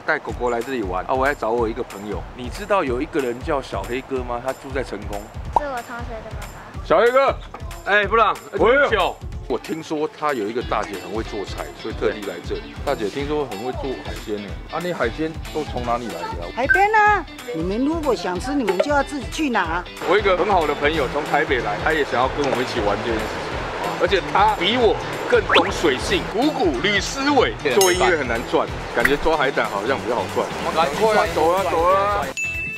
带狗狗来这里玩啊，我来找我一个朋友。你知道有一个人叫小黑哥吗？他住在成功。 是我同学的爸爸。 小黑哥， 哎，布朗， 我听说他有一个大姐很会做菜，所以特地来这里。大姐听说很会做海鲜呢，啊，你海鲜都从哪里来的？ 海边啊，你们如果想吃，你们就要自己去拿。 我有一个很好的朋友从台北来，他也想要跟我们一起玩这件事情，而且他比我更懂水性，股骨吕思伟。做音乐很难赚，感觉抓海胆好像比较好赚。赶快走啊走啊！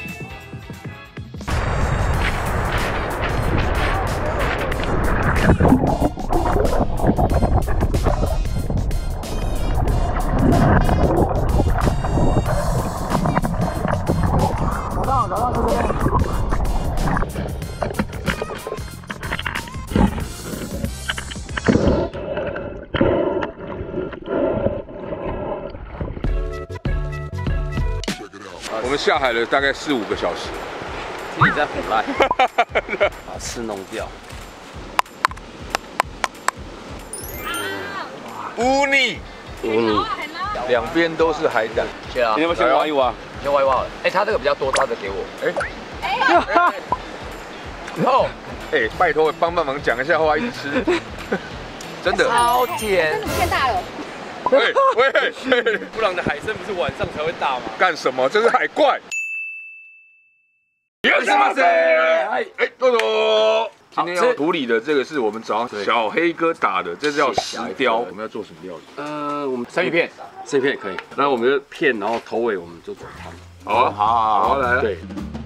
我们下海了大概4、5个小时。 自己在腐烂，把刺弄掉。 乌尼，两边都是海胆。 谢啊，你要不要先挖一挖？先挖一挖。哎，他这个比较多，他的给我。哎， 哦，哎，拜托帮忙讲一下话，一直吃，真的超甜， 真的变大了。 喂， 布朗的海参不是晚上才会大吗？ 干什么？这是海怪。哎，豆豆。今天要处理的这个是我们早上小黑哥打的，这叫石雕。我们要做什么料理？ 我们生鱼片也可以。那我们就片，然后头尾我们就做汤。 好啊，好，来。对。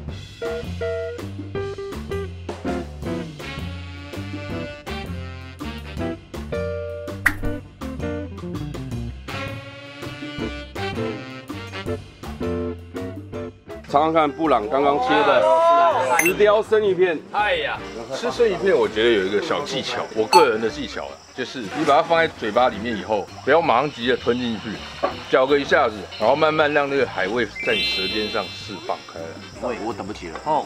尝尝看布朗刚刚切的石雕生鱼片。哎呀， 吃生鱼片我觉得有一个小技巧，我个人的技巧啊，就是你把它放在嘴巴里面以后，不要马上急着吞进去，嚼个一下子，然后慢慢让那个海味在你舌尖上释放开来。 我等不及了。哦，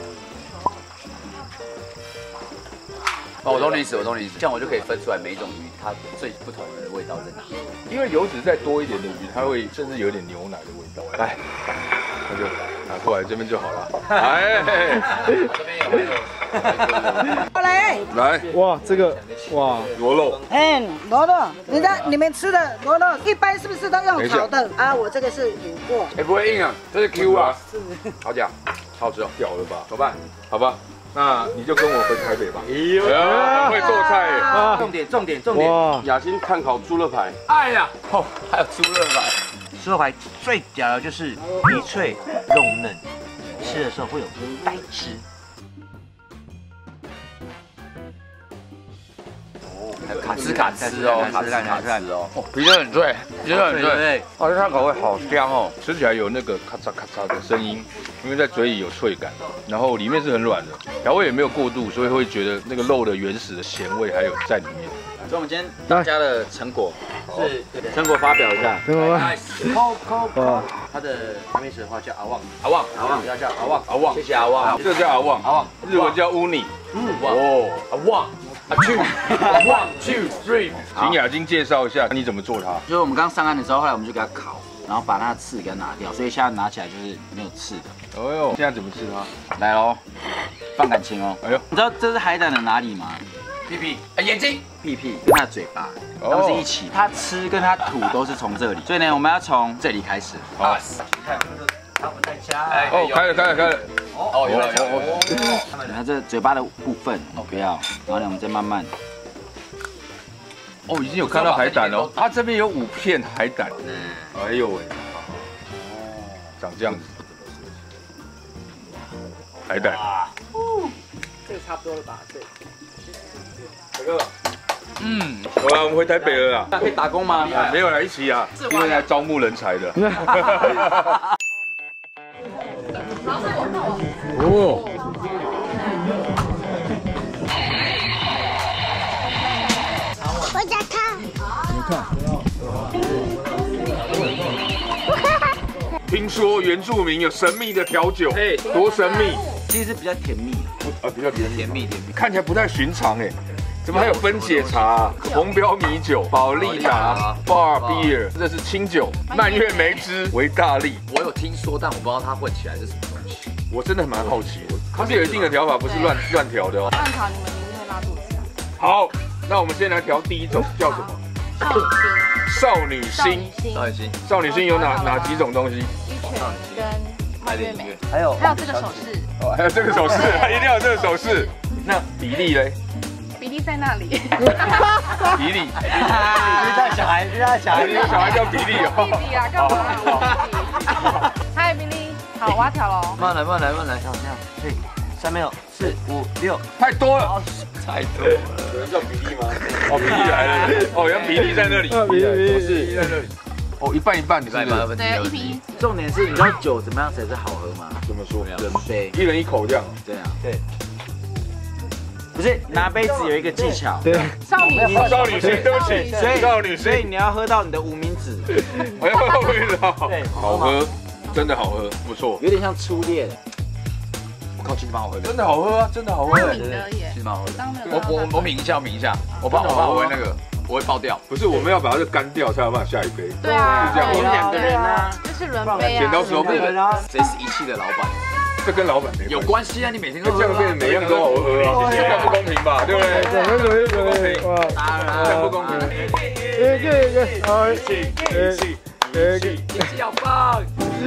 我懂你意思，这样我就可以分出来每一种鱼它最不同的味道在哪。 因为油脂再多一点的鱼，它会甚至有点牛奶的味道。来，那就拿过来这边就好了。哎， 这边有。 过来， 来， 哇，这个哇， 螺肉。 哎，螺肉，你们吃的螺肉一般是不是都用炒的啊？我这个是卤过。 哎，不会硬啊，这是 Q 啊，好讲，好吃哦，屌了吧？走吧，好吧。那你就跟我回台北吧。很会做菜啊！ 重点！哇，雅欣炭烤猪肋排。哎呀，还有猪肋排。 猪肋排最屌的就是皮脆肉嫩，吃的时候会有带汁。 卡斯哦， 皮得很脆， 对， 而且它口味好香哦，吃起来有那个咔嚓咔嚓的声音，因为在嘴里有脆感，然后里面是很软的，调味也没有过度，所以会觉得那个肉的原始的咸味还有在里面。 所以我们今天大家的成果是成果发表一下。 对吗？ 它的台面词的话叫阿旺， 要叫阿旺，谢谢阿旺， 这叫阿旺，日文叫乌尼。 阿旺。1, 2, 3， 请雅晶介绍一下你怎么做它。 就是我们刚上岸的时候，后来我们就给它烤，然后把它的刺给它拿掉，所以现在拿起来就是没有刺的。 哎呦，现在怎么吃它？ 来喽，放感情哦。 哎呦， 你知道这是海胆的哪里吗？ 屁屁，眼睛， 屁跟它的嘴巴，它们是一起。它吃跟它吐都是从这里，所以呢，我们要从这里开始。 好， 我们再加。 哦，开了。 哦，有。 它这嘴巴的部分不要，然后呢，我们再慢慢。 哦，已经有看到海胆了。它这边有5片海胆。哎呦喂，长这样子，海胆。 这个差不多了吧？对。 这个。好了，我们回台北了啦。 可以打工吗？ 没有啦，一起啊，因为来招募人才的。哦。 我在看。 你看。 听说原住民有神秘的调酒，多神秘？ 其实比较甜蜜， 比较甜蜜，看起来不太寻常哎。 怎么还有分解茶、红标米酒、保利达、Bar Beer， 这是清酒，蔓越莓汁、维大利。 我有听说，但我不知道它混起来是什么东西。 我真的蛮好奇的，它是有一定的调法，不是乱调的哦。 乱调你们一定会拉肚子。 好，那我们先来调第一种，叫什么？少女心。少女心有哪几种东西？ 一拳跟蔓越莓， 还有这个手势。 哦，还有这个手势，一定要有这个手势。那比例嘞？ 比例在那里。 比例。 小孩叫比例哦。 弟弟啊，干嘛？嗨，比例，好，我要调喽。 慢来， 这样，对，下面有4、5、6， 太多了， 太多了。 有人叫比例吗？哦，比例来了。哦，原来比例在那里。 比例是在那里。哦，一半一半， 对 ，1比1。 重点是，你知道酒怎么样才是好喝吗？ 怎么说？ 人杯， 一人一口这样。 对啊， 对。不是拿杯子有一个技巧， 对， 少女心， 对不起，少女心， 所以你要喝到你的无名指， 哎呦，味道好喝，真的好喝，不错， 有点像初恋。 我靠，其实蛮好喝的， 真的好喝啊，真的好喝。 抿的耶， 其实蛮好喝的。 我抿一下，我怕我会那个，我会爆掉。 不是，我们要把它干掉才有办法下一杯。 对啊， 是这样。 我们2个人啊， 这是轮杯啊。 剪刀石头布， 谁是一汽的老板？ 这跟老板没有关系啊！你每天都这样变每样都好喝啊，这样不公平吧？对不对？ 不公平，哇， 这样不公平。 一起好棒！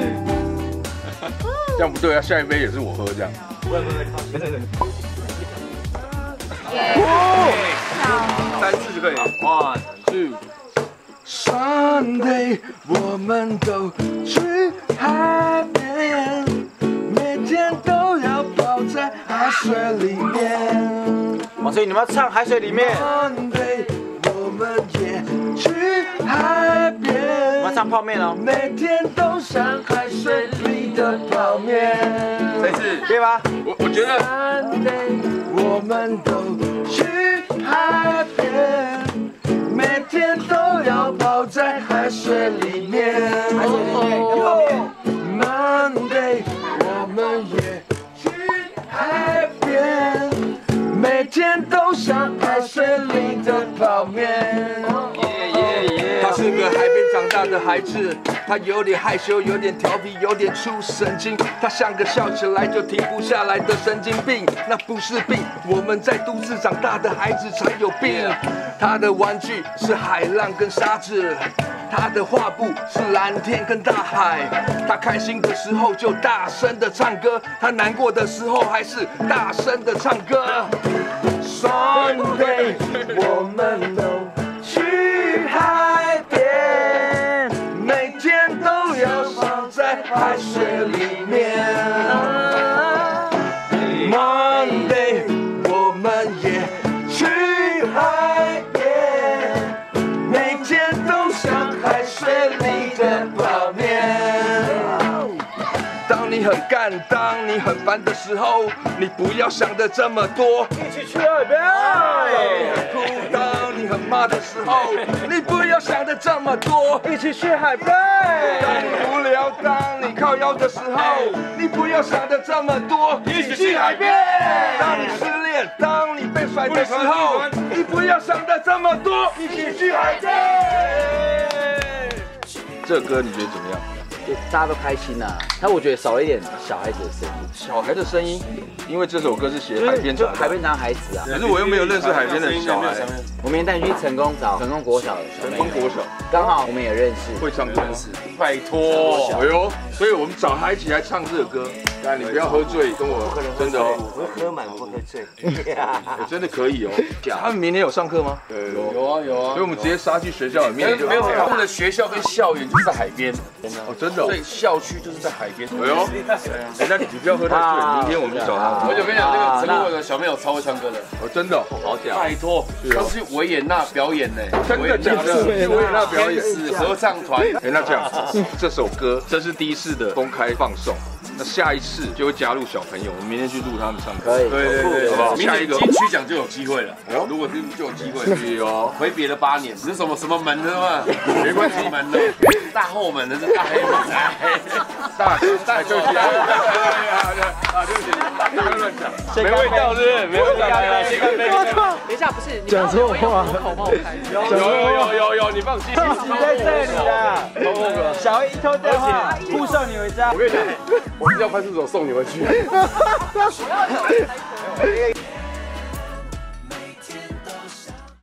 这样不对啊，下一杯也是我喝这样。3次就可以。1、2。Sunday， 我们都去海边，每天都要泡在海水里面。 所以你们要唱海水里面。 Sunday， 我们也去海边， 我们要唱泡面哦。 每天都像海水里的泡面。这次对吧？ 我觉得 Sunday， 我们都去海边，每天都要泡在海水里面。Monday， 我们也去海边，每天都像海水里的泡面。他是个海边长大的孩子，他有点害羞，有点调皮，有点出神经。他像个笑起来就停不下来的神经病，那不是病，我们在都市长大的孩子才有病。他的玩具是海浪跟沙子，他的画布是蓝天跟大海。他开心的时候就大声的唱歌，他难过的时候还是大声的唱歌。Sunday， 我们都去海边，每天都要泡在海水里面。Monday， 我们也去海边，每天都像海水里的泡面。当你很干，当你很烦的时候，你不要想的这么多，一起去海边。当你很哭，当你很骂的时候，你不要想的这么多，一起去海边。当你无聊，当你靠腰的时候，你不要想的这么多，一起去海边。当你失恋，当你被甩的时候，你不要想的这么多，一起去海边。这歌你觉得怎么样？ 大家都开心呐，但我觉得少了一点小孩子的声音。 小孩的声音，因为这首歌是写海边长大， 海边长孩子啊。 可是我又没有认识海边的小孩。 我明天带你去成功找成功国小的成功国小， 刚好我们也认识， 会唱歌认识。拜托，哎呦，所以我们找他一起来唱这个歌。但你不要喝醉，跟我真的哦。 我会喝满，不会喝醉。 真的可以哦。他们明天有上课吗？ 有啊。 所以我们直接杀去学校里面。 没有，他们的学校跟校园就是在海边。 哦，真的。 所以校区就是在海边。 哎呦，那你不要喝太醉，明天我们去找他。 我就跟你讲，这个成功的小朋友超会唱歌的。 哦，真的， 好屌！拜托，他是去维也纳表演呢。 真的假的？去维也纳表演是合唱团。 哎，那这样，这首歌这是第一次的公开放送。那下一次就会加入小朋友，我们明天去录他们唱歌。 可以， 对，好不好？ 明年金曲奖就有机会了。如果就有机会， 有回别了8年，是什么门的嘛？没关系，门的大后门的是大黑门。 大，对不起，对不起，不要乱讲，没味道是不是？没味道，先干杯。 等一下，不是讲错话， 有，你放心， 在这里啦。小 A 一通电话，护送你回家。 我跟你讲，我是叫派出所送你回去。